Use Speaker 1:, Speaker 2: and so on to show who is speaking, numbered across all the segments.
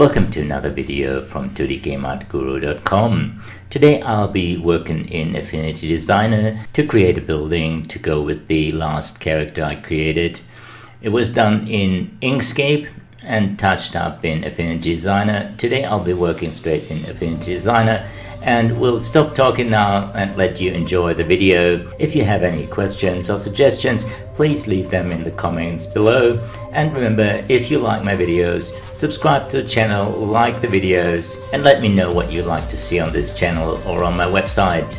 Speaker 1: Welcome to another video from 2dgameartguru.com. Today I'll be working in Affinity Designer to create a building to go with the last character I created. It was done in Inkscape and touched up in Affinity Designer. Today I'll be working straight in Affinity Designer, and we'll stop talking now and let you enjoy the video. If you have any questions or suggestions, please leave them in the comments below. And remember, if you like my videos, subscribe to the channel, like the videos, and let me know what you'd like to see on this channel or on my website.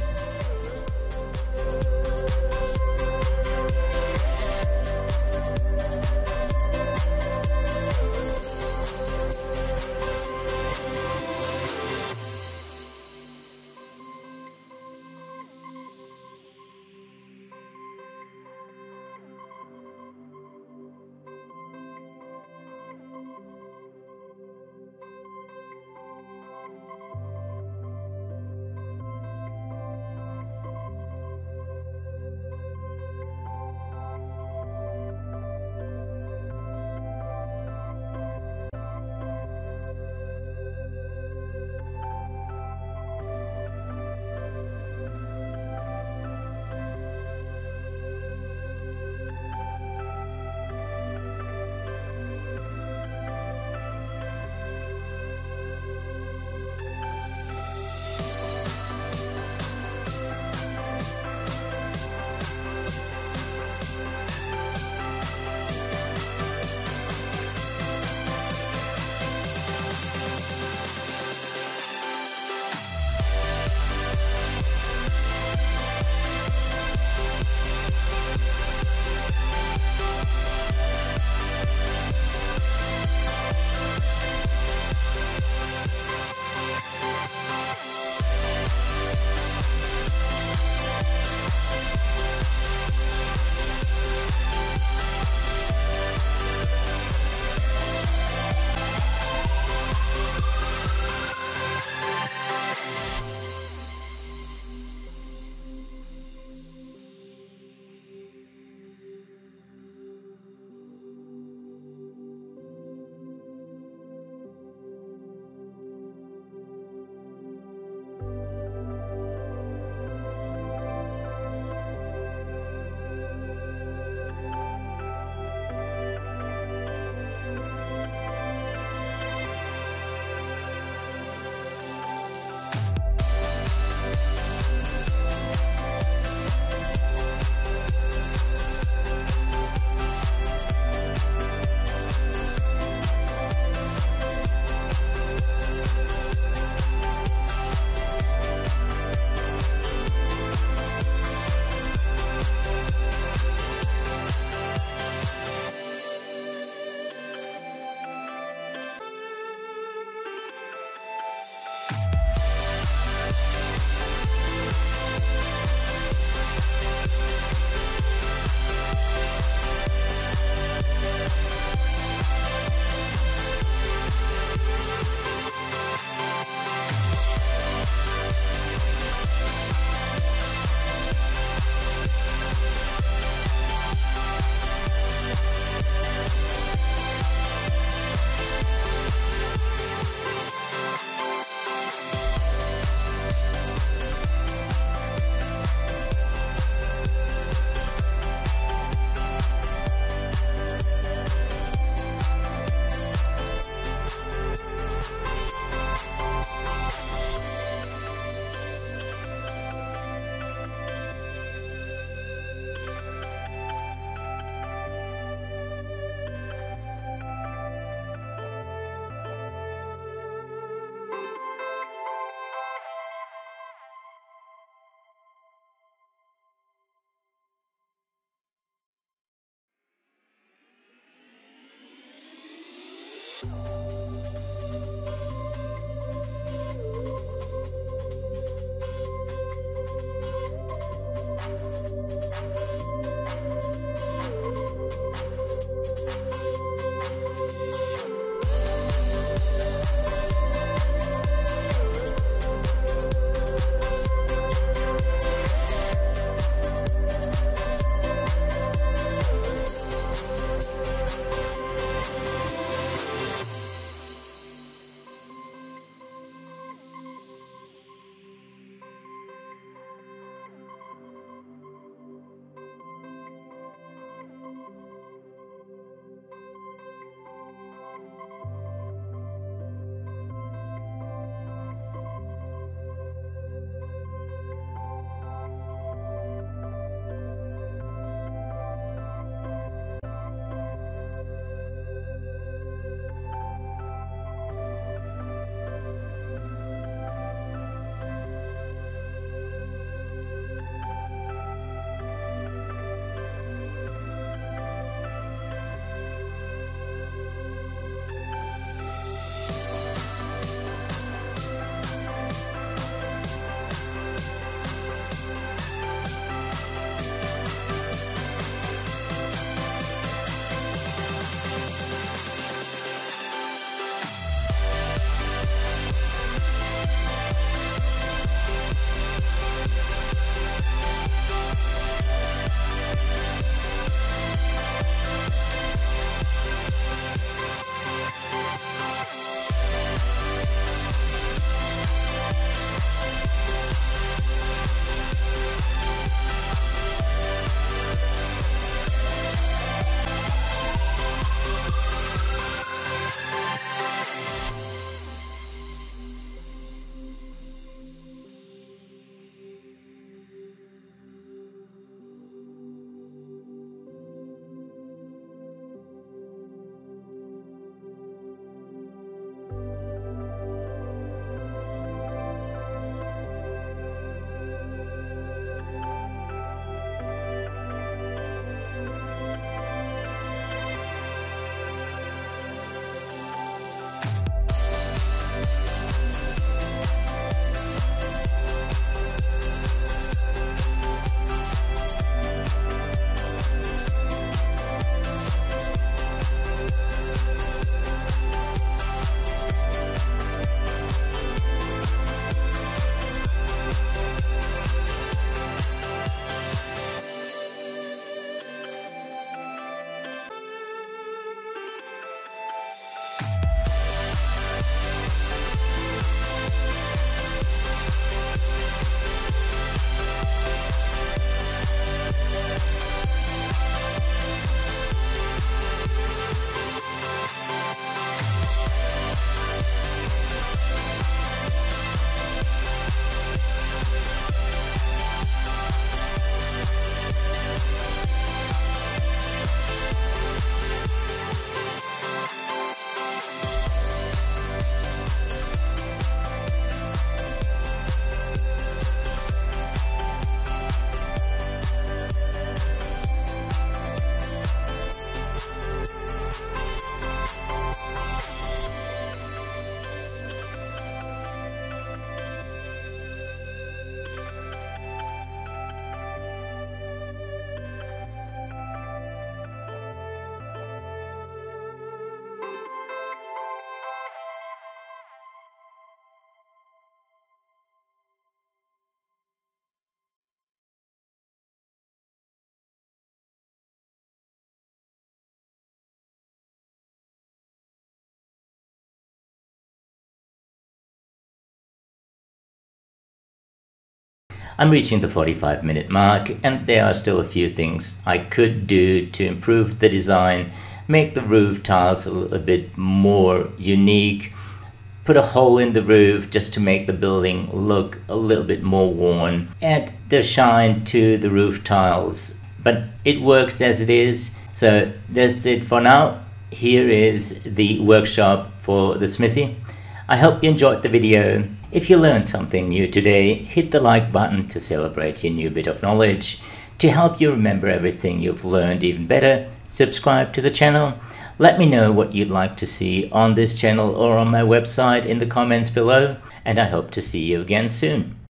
Speaker 1: I'm reaching the 45-minute mark, and there are still a few things I could do to improve the design, make the roof tiles a little bit more unique, put a hole in the roof just to make the building look a little bit more worn, add the shine to the roof tiles. But it works as it is, so that's it for now. Here is the workshop for the Smithy. I hope you enjoyed the video. If you learned something new today, hit the like button to celebrate your new bit of knowledge. To help you remember everything you've learned even better, subscribe to the channel. Let me know what you'd like to see on this channel or on my website in the comments below, and I hope to see you again soon.